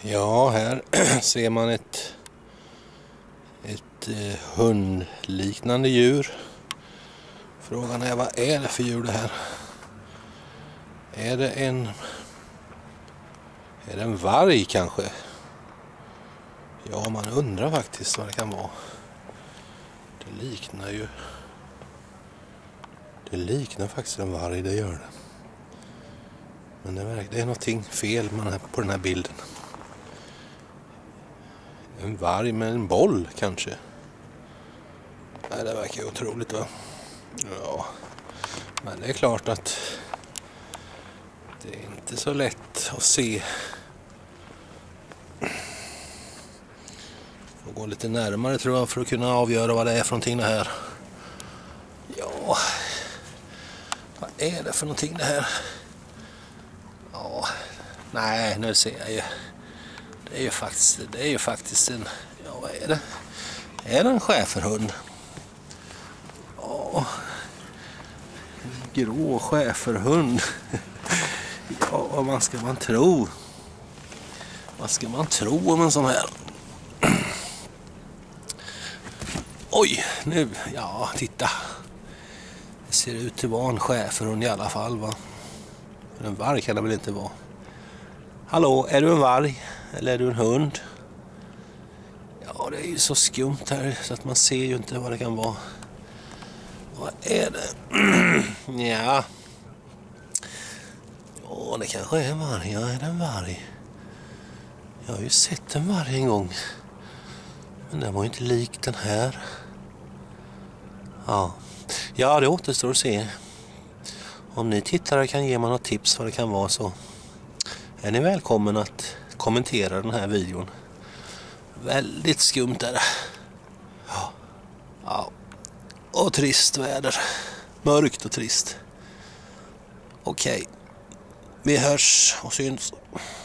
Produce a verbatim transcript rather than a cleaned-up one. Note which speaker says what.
Speaker 1: Ja, här ser man ett, ett eh, hundliknande djur. Frågan är, vad är det för djur det här? Är det en Är det en varg kanske? Ja, man undrar faktiskt vad det kan vara. Det liknar ju Det liknar faktiskt en varg, det gör det. Men det är, det är någonting fel med på den här bilden. En varg med en boll kanske. Nej, det verkar ju otroligt, va? Ja, men det är klart att det är inte så lätt att se. Får gå lite närmare tror jag för att kunna avgöra vad det är för någonting det här. Ja, vad är det för någonting det här? Ja, nej, nu ser jag ju. Det är ju faktiskt, det är ju faktiskt en, ja vad är det? Är det en schäferhund? Ja, en grå schäferhund. Ja, vad man ska man tro? Vad ska man tro om en sån här? Oj, nu, ja, titta. Det ser ut att vara en schäferhund i alla fall, va? En varg kan det väl inte vara? Hallå, är du en varg? Eller är du en hund? Ja, det är ju så skumt här så att man ser ju inte vad det kan vara. Vad är det? Ja. Ja, det kanske är en varg. Ja, är det en varg? Jag har ju sett en varg en gång. Men den var ju inte lik den här. Ja. Ja, det återstår att se. Om ni tittare kan ge mig något tips vad det kan vara så är ni välkommen att kommentera den här videon. Väldigt skumt är det. Ja. Ja. Och trist väder. Mörkt och trist. Okej. Vi hörs och syns.